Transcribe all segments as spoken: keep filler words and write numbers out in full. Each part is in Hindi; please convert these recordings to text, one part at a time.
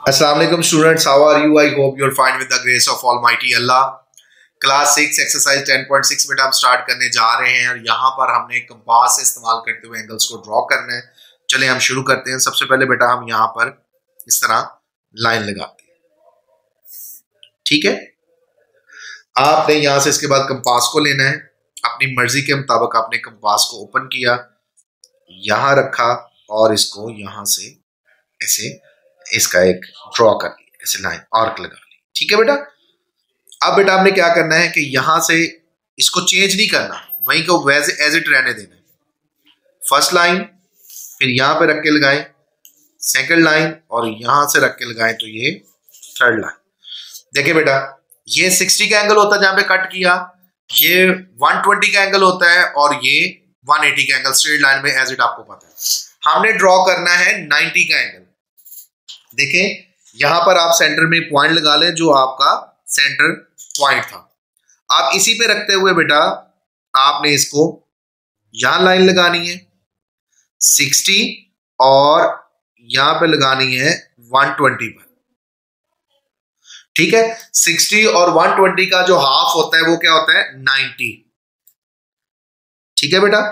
Assalamu alaikum students, how are you? I hope you're fine with the grace of Almighty Allah. Class six exercise ten point six में हम स्टार्ट करने जा रहे हैं और यहाँ पर हमने कंपास इस्तेमाल करते हुए एंगल्स को ड्रॉ करना है। चलिए हम शुरू करते हैं। सबसे पहले बेटा हम यहाँ पर इस तरह लाइन लगाते हैं, ठीक है। आपने यहाँ से इसके बाद कंपास को लेना है, अपनी मर्जी के मुताबिक आपने कंपास को ओपन किया, यहाँ रखा और इसको यहाँ से ऐसे इसका एक ड्रॉ कर लिया, ऐसे लाइन आर्क लगा ली, ठीक है बेटा। अब बेटा हमने क्या करना है कि यहां से इसको चेंज नहीं करना, वहीं को वैसे एज इट रहने देना है। फर्स्ट लाइन फिर यहां पे रख के लगाएं, सेकंड लाइन और यहां से रख के लगाएं तो ये थर्ड लाइन। देखिए बेटा ये सिक्सटी का एंगल होता है जहां पे कट किया, ये वन ट्वेंटी का एंगल होता है और ये वन एटी का एंगल स्ट्रेट लाइन में एज इट आपको पता है। हमने ड्रॉ करना है नाइंटी का एंगल। देखें यहां पर आप सेंटर में पॉइंट लगा लें जो आपका सेंटर पॉइंट था। आप इसी पे रखते हुए बेटा आपने इसको यहां लाइन लगानी है सिक्सटी और यहां पे लगानी है वन ट्वेंटी पर, ठीक है। सिक्सटी और वन ट्वेंटी का जो हाफ होता है वो क्या होता है नाइंटी, ठीक है बेटा।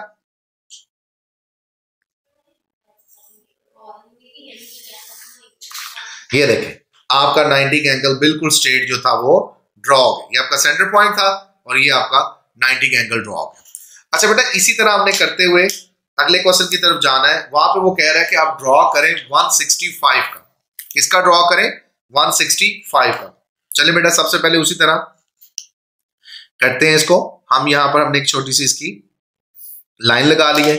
ये देखें आपका नाइंटी का एंगल बिल्कुल स्ट्रेट जो था वो ड्रॉ हो गया। ये आपका सेंटर पॉइंट था और ये आपका नाइंटी का एंगल ड्रॉ हो गया। अच्छा बेटा इसी तरह हमने करते हुए अगले क्वेश्चन की तरफ जाना है। वहां पे वो कह रहा है कि आप ड्रॉ करें वन सिक्सटी फाइव का। किसका ड्रॉ करें? वन सिक्सटी फाइव का। चलिए बेटा सबसे पहले उसी तरह करते हैं इसको। हम यहां पर हमने एक छोटी सी इसकी लाइन लगा ली है।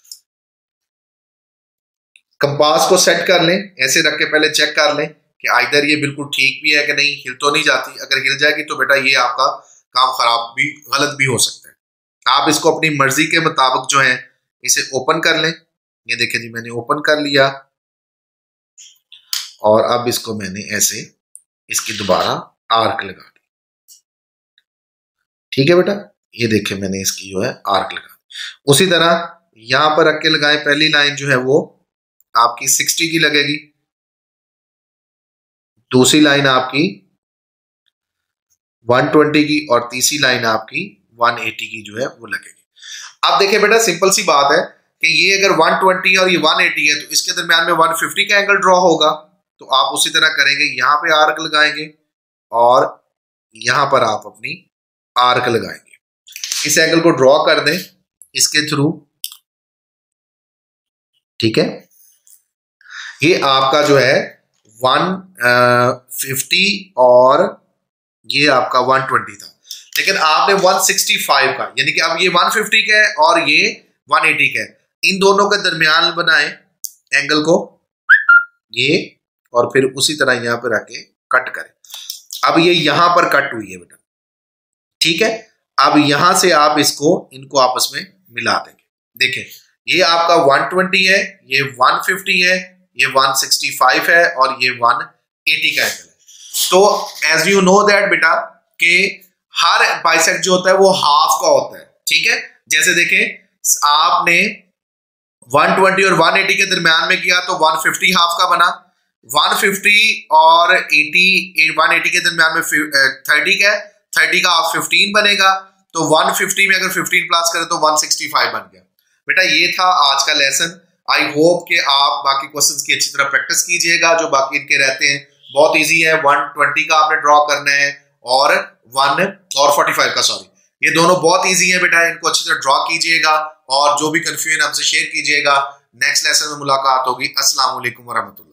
कंपास को सेट कर लें, ऐसे रख के पहले चेक कर लें कि आइदर ये बिल्कुल ठीक भी है कि नहीं, हिल तो नहीं जाती। अगर हिल जाएगी तो बेटा ये आपका काम खराब भी गलत भी हो सकता है। आप इसको अपनी मर्जी के मुताबिक जो है इसे ओपन कर लें। ये देखिए जी मैंने ओपन कर लिया और अब इसको मैंने ऐसे इसकी दोबारा आर्क लगा दी, ठीक है बेटा। ये देखिए मैंने इसकी जो है आर्क लगा दी। उसी तरह यहां पर रख के लगाए, पहली लाइन जो है वो आपकी सिक्सटी की लगेगी, दूसरी लाइन आपकी वन ट्वेंटी की और तीसरी लाइन आपकी वन एटी की जो है वो लगेगी। अब देखिए बेटा सिंपल सी बात है कि ये अगर वन ट्वेंटी और ये वन एटी है तो इसके दरमियान में वन फिफ्टी का एंगल ड्रॉ होगा। तो आप उसी तरह करेंगे, यहां पे आर्क लगाएंगे और यहां पर आप अपनी आर्क लगाएंगे। इस एंगल को ड्रॉ कर दें इसके थ्रू, ठीक है। ये आपका जो है वन फिफ्टी और ये आपका वन ट्वेंटी था, लेकिन आपने वन सिक्सटी फाइव का, यानी कि अब ये वन फिफ्टी का है और ये वन एटी का है, इन दोनों के दरमियान बनाए एंगल को ये और फिर उसी तरह यहां पर आके कट करें। अब ये यहां पर कट हुई है बेटा, ठीक है। अब यहां से आप इसको इनको आपस में मिला देंगे। देखें ये आपका वन ट्वेंटी है, ये वन फिफ्टी है, ये वन सिक्सटी फाइव है और ये वन एटी का एंगल है। तो एज यू नो दैट बेटा कि हर बाइसेक्ट जो होता है वो हाफ का होता है, ठीक है। जैसे देखें आपने वन ट्वेंटी और वन एटी के दरमियान में किया तो वन फिफ्टी हाफ का बना, वन फिफ्टी और एटी वन एटी के दरमियान में थर्टी का, थर्टी का हाफ फिफ्टीन बनेगा। तो वन फिफ्टी में अगर फिफ्टीन प्लस करें तो वन सिक्सटी फाइव बन गया। बेटा ये था आज का लेसन। आई होप कि आप बाकी क्वेश्चंस की अच्छी तरह प्रैक्टिस कीजिएगा जो बाकी इनके रहते हैं। बहुत इजी है, वन ट्वेंटी का आपने ड्रॉ करना है और वन और फोर्टी फाइव का, सॉरी, ये दोनों बहुत इजी है बेटा। इनको अच्छी तरह ड्रॉ कीजिएगा और जो भी कंफ्यूजन हमसे शेयर कीजिएगा। नेक्स्ट लेसन में मुलाकात होगी। अस्सलाम वालेकुम वरहमतुल्लाह।